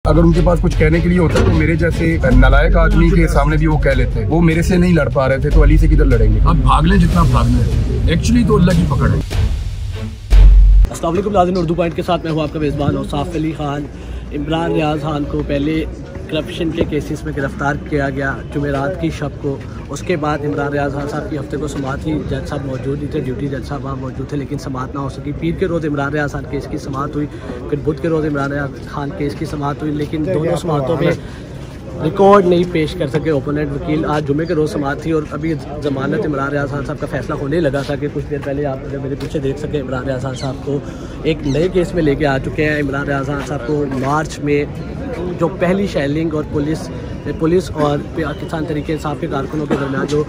अगर उनके पास कुछ कहने के लिए होता तो मेरे जैसे नालायक आदमी के सामने भी वो कह लेते। वो मेरे से नहीं लड़ पा रहे थे तो अली से किधर लड़ेंगे। अब भाग लें जितना भागना है, एक्चुअली तो अल्लाह की पकड़ है। अस्सलाम वालेकुम नाज़रीन, उर्दू पॉइंट के साथ मैं हूँ आपका मेज़बान और सैफ अली खान। इमरान रियाज खान को पहले करप्शन के केसेस में गिरफ़्तार किया गया जुमेरात की शब को। उसके बाद इमरान रियाज खान साहब की हफ्ते को समाअत थी, जज साहब मौजूद नहीं थे, ड्यूटी जज साहब वहाँ मौजूद थे लेकिन समाअत ना हो सकी। पीर के रोज़ इमरान रियाज खान केस की समाअत हुई, फिर बुध के रोज़ इमरान रियाज खान केस की समाअत हुई, लेकिन दोनों समाअतों में रिकॉर्ड नहीं पेश कर सके ओपोनेंट वकील। आज जुमे के रोज़ समाअत थी और अभी ज़मानत इमरान रियाज खान साहब का फैसला होने लगा था कि कुछ देर पहले आप अगर मेरे पीछे देख सकें, इमरान रियाज खान साहब को एक नए केस में लेके आ चुके हैं। इमरान रियाज खान साहब को मार्च में जो पहली शेलिंग और पुलिस और पाकिस्तान तहरीक इंसाफ के कारकुनों के दरमियान जो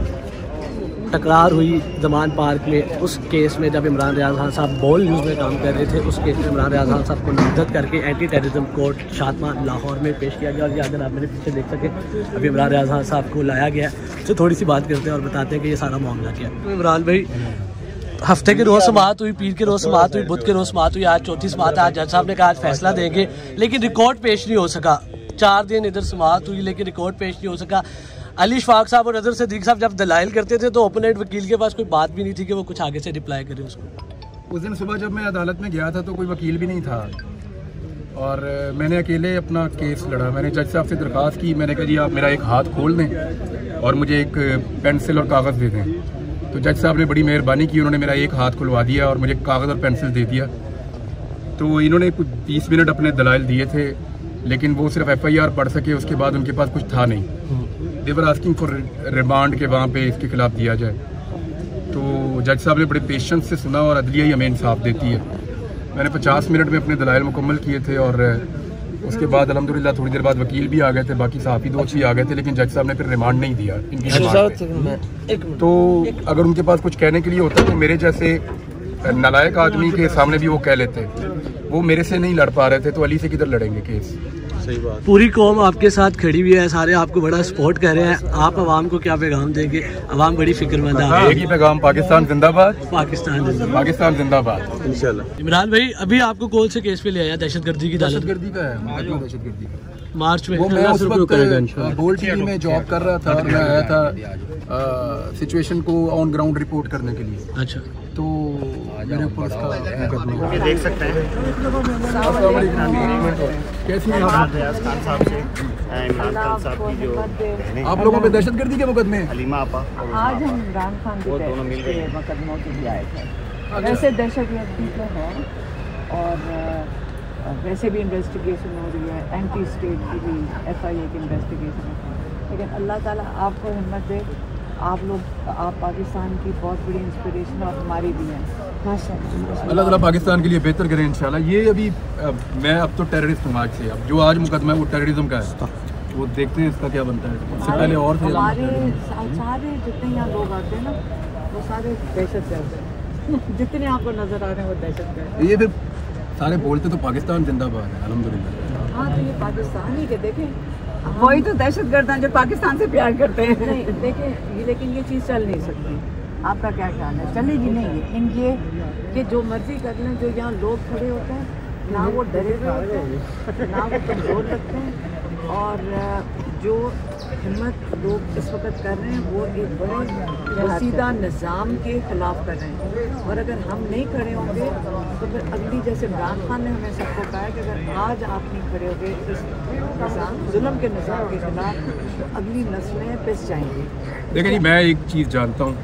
टकरार हुई जमान पार्क में, उस केस में जब इमरान रियाज खान साहब बॉल न्यूज़ में काम कर रहे थे, उस केस में इमरान रियाज खान साहब को नामजद करके एंटी टेररिज्म कोर्ट शातमा लाहौर में पेश किया गया। और ये अगर आप मेरे पीछे देख सकें, अभी इमरान रियाज खान साहब को लाया गया है। तो थोड़ी सी बात करते हैं और बताते हैं कि ये सारा मामला क्या है। तो इमरान भाई, हफ्ते के रोज़ समाअत हुई, पीर के रोज़ समाअत हुई, बुध के रोज़ समाअत हुई, आज चौथी समाअत है। आज जज साहब ने कहा आज फैसला देंगे, लेकिन रिकॉर्ड पेश नहीं हो सका। 4 दिन इधर समाअत हुई लेकिन रिकॉर्ड पेश नहीं हो सका। अली शफाक साहब और नज़र सदीक साहब जब दलाइल करते थे तो ओपोनेंट वकील के पास कोई बात भी नहीं थी कि वो कुछ आगे से रिप्लाई करे उसको। उस दिन सुबह जब मैं अदालत में गया था तो कोई वकील भी नहीं था और मैंने अकेले अपना केस लड़ा। मैंने जज साहब से दरख्वास्त की, मैंने कहा जी आप मेरा एक हाथ खोल दें और मुझे एक पेंसिल और कागज़ दे दें। तो जज साहब ने बड़ी मेहरबानी की, उन्होंने मेरा एक हाथ खुलवा दिया और मुझे कागज़ और पेंसिल दे दिया। तो इन्होंने कुछ 20 मिनट अपने दलाइल दिए थे लेकिन वो सिर्फ FIR पढ़ सके, उसके बाद उनके पास कुछ था नहीं। They were asking for remand के वहाँ पे इसके खिलाफ दिया जाए। तो जज साहब ने बड़े पेशेंस से सुना और अदलिया ही हमें इंसाफ देती है। मैंने 50 मिनट में अपने दलाइल मुकम्मल किए थे और उसके बाद अल्हम्दुलिल्लाह थोड़ी देर बाद वकील भी आ गए थे, बाकी सहाफ़ी दोस्त भी आ गए थे, लेकिन जज साहब ने फिर रिमांड नहीं दिया इनकी। तो अगर उनके पास कुछ कहने के लिए होता तो मेरे जैसे नालायक आदमी के सामने भी वो कह लेते। वो मेरे से नहीं लड़ पा रहे थे तो अली से किधर लड़ेंगे केस। सही बात। पूरी कौम आपके साथ खड़ी हुई है, सारे आपको बड़ा सपोर्ट कर रहे हैं। आप अवाम को क्या पैगाम देंगे? अवाम बड़ी फिक्रमंद है। एक ही पैगाम, पाकिस्तान जिंदाबाद, पाकिस्तान जिंदाबाद, पाकिस्तान जिंदाबाद इंशाल्लाह। इमरान भाई, अभी आपको कौन से केस पे ले आया? दहशतगर्दी की दहशतगर्दी का है, दहशतगर्दी का। मार्च में वो मैं उस वक्त गोल्ड टीवी में जॉब कर रहा था और मैं आया था सिचुएशन को ऑन ग्राउंड रिपोर्ट करने के लिए। अच्छा, तो मेरे ऊपर उसका देख सकते हैं कैसी है इमरान रियाज खान साहब से इमरान खान साहब की जो आप लोगों पे दहशतगर्दी के मुकदमे हलीमा आपा आज हम इमरान खान के मुकदमों के लिए आए थे। वैसे दहशतगर्दी तो है और वैसे भी इन्वेस्टिगेशन हो रही है, एंटी स्टेट की भी FIA की इन्वेस्टिगेशन है, लेकिन अल्लाह ताला आपको हिम्मत दे। आप लोग, आप पाकिस्तान की बहुत बड़ी इंस्पिरेशन और हमारी भी है माशाअल्लाह। अल्लाह ताला पाकिस्तान के लिए बेहतर करें इंशाल्लाह। ये अभी मैं अब तो टेररिस्ट हूँ आज से। अब जो आज मुकदमा है वो टेररिज्म का है, वो देखते हैं इसका क्या बनता है। इससे पहले और थे हमारे सारे जितने यहाँ लोग आते हैं ना वो सारे दहशतगर्द हैं जितने आपको नजर आ रहे हैं वो दहशतगर्द। ये फिर सारे बोलते तो पाकिस्तान जिंदाबाद है अल्हम्दुलिल्लाह। हाँ, तो ये पाकिस्तान ही के देखें, वही तो दहशतगर्द हैं जो पाकिस्तान से प्यार करते हैं। नहीं देखें, लेकिन ये चीज़ चल नहीं सकती। आपका क्या ख्याल है? चलेगी नहीं है इन ये जो मर्जी कर लें। जो यहाँ लोग खड़े होते हैं ना वो डरे हुए होते हैं, ना वो कमज़ोर लगते हैं, और जो हिम्मत लोग इस वक्त कर रहे हैं वो एक बड़े वसीदा निज़ाम के ख़िलाफ़ कर रहे हैं। और अगर हम नहीं खड़े होंगे तो फिर अगली, जैसे इमरान खान ने हमें सबको कहा है कि अगर आज आप नहीं खड़े होंगे इस निज़ाम, जुल्म के निज़ाम के ख़िलाफ़, तो अगली नस्लें पिस जाएंगी। देखिए जी, मैं एक चीज़ जानता हूँ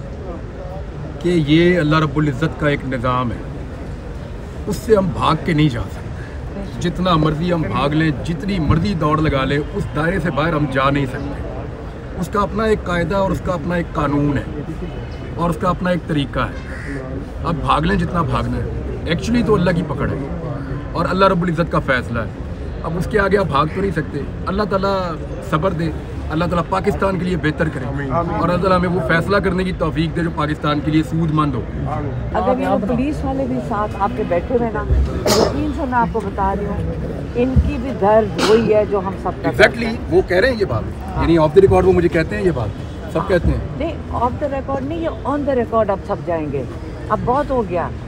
कि ये अल्लाह रब्बुल इज़्ज़त का एक निज़ाम है, उससे हम भाग के नहीं जा सकते। जितना मर्जी हम भाग लें, जितनी मर्जी दौड़ लगा लें, उस दायरे से बाहर हम जा नहीं सकते। उसका अपना एक कायदा और उसका अपना एक कानून है और उसका अपना एक तरीका है। अब भाग लें जितना भागना है, एक्चुअली तो अल्लाह की पकड़ है और अल्लाह रब्बुल इज़्ज़त का फ़ैसला है। अब उसके आगे आप भाग तो नहीं सकते। अल्लाह ताला सब्र दे, अल्लाह ताला पाकिस्तान के लिए बेहतर करे और अल्लाह ताला हमें वो फैसला करने की तौफीक दे जो पाकिस्तान के लिए सूदमंद हो। अगर यहाँ पुलिस वाले भी साथ आपके बैठे हुए ना, यकीन से मैं आपको बता रही हूँ, इनकी भी दर्द वही है जो हम सब एग्जैक्टली वो कह रहे हैं ये बात, यानी ऑफ द रिकॉर्ड वो मुझे कहते हैं ये बात, सब कहते हैं। नहीं, ऑफ द रिकॉर्ड नहीं, ये ऑन द रिकॉर्ड अब सब जाएंगे। अब बहुत हो गया,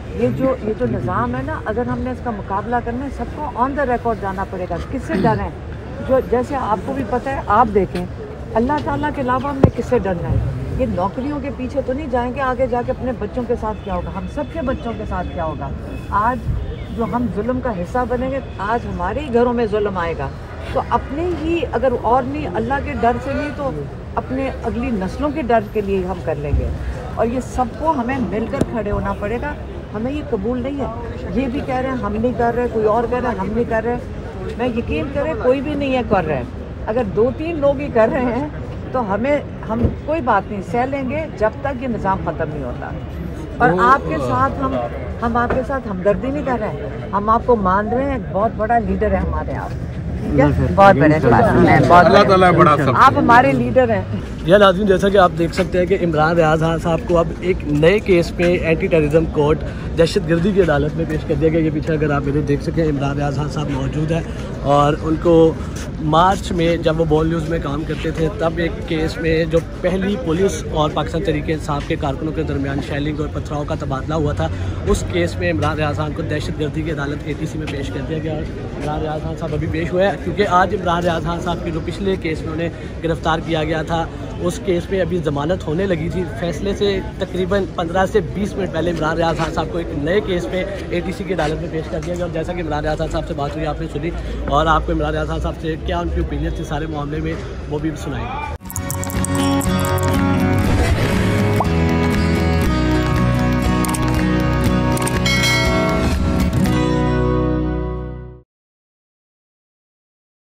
ये जो निज़ाम है ना, अगर हमने इसका मुकाबला करना है, सबको ऑन द रिकॉर्ड जाना पड़ेगा। किससे डरें? जो जैसे आपको भी पता है, आप देखें अल्लाह ताला के अलावा हमने किससे डरना है? ये नौकरियों के पीछे तो नहीं जाएंगे, आगे जाके अपने बच्चों के साथ क्या होगा, हम सबके बच्चों के साथ क्या होगा। आज जो हम जुल्म का हिस्सा बनेंगे, आज हमारे ही घरों में जुल्म आएगा, तो अपने ही, अगर और नहीं अल्लाह के डर से नहीं तो अपने अगली नस्लों के डर के लिए हम कर लेंगे। और ये सबको हमें मिलकर खड़े होना पड़ेगा। हमें ये कबूल नहीं है, ये भी कह रहे हैं हम नहीं कर रहे, कोई और कह रहे हैं हम नहीं कर रहे। मैं यकीन करें कोई भी नहीं है कर रहे हैं। अगर 2-3 लोग ही कर रहे हैं तो हम कोई बात नहीं, सह लेंगे जब तक ये निज़ाम ख़त्म नहीं होता। और आपके साथ हम आपके साथ हमदर्दी नहीं कर रहे हैं, हम आपको मान रहे हैं, बहुत बड़ा लीडर है हमारे आप, ठीक है, बहुत बड़े, आप हमारे लीडर हैं। यह नाज़रीन, जैसा कि आप देख सकते हैं कि इमरान रियाज खान साहब को अब एक नए केस में एंटी टेररिज्म कोर्ट दहशतगर्दी की अदालत में पेश कर दिया गया। ये पीछे अगर आप मेरे देख सकें, इमरान रियाज खान साहब मौजूद है और उनको मार्च में जब वो बॉल न्यूज़ में काम करते थे तब एक केस में जो पहली पुलिस और पाकिस्तान तहरीक इंसाफ के कारकुनों के दरमियान शेलिंग और पथराव का तबादला हुआ था, उस केस में इमरान रियाज खान को दहशतगर्दी की अदालत ATC में पेश कर दिया गया। इमरान रियाज खान साहब अभी पेश हुए हैं क्योंकि आज इमरान रियाज खान साहब के जो पिछले केस में उन्हें गिरफ़्तार किया गया था, उस केस में अभी ज़मानत होने लगी थी। फैसले से तकरीबन 15 से 20 मिनट पहले इमरान रियाज खान साहब को एक नए केस में ATC की अदालत में पेश कर दिया गया। और जैसा कि इमरान रियाज खान साहब से बात हुई आपने सुनी, और आपको इमरान रियाज खान साहब से क्या उनकी ओपिनियन थी सारे मामले में वो भी सुनाएंगे।